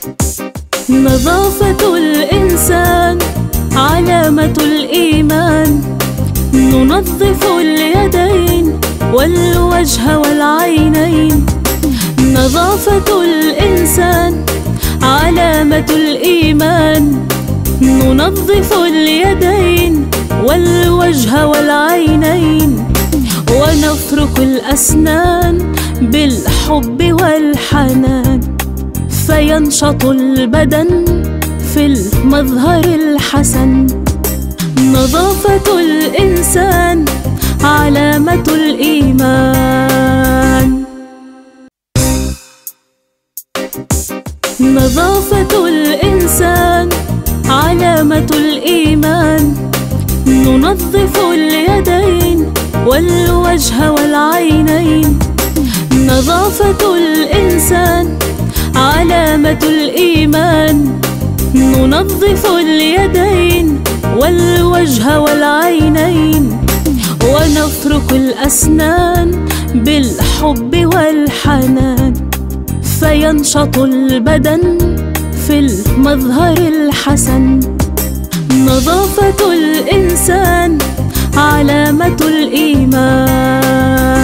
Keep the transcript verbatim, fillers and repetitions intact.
نظافة الإنسان علامة الإيمان. ننظف اليدين والوجه والعينين. نظافة الإنسان علامة الإيمان. ننظف اليدين والوجه والعينين. ونفرك الأسنان بالحب والحنان، فينشط البدن في المظهر الحسن. نظافة الإنسان علامة الإيمان. نظافة الإنسان علامة الإيمان. ننظف اليدين والوجه والعينين. نظافة الإنسان علامة الإيمان. ننظف اليدين والوجه والعينين. ونفرك الأسنان بالحب والحنان، فينشط البدن في المظهر الحسن. نظافة الإنسان علامة الإيمان.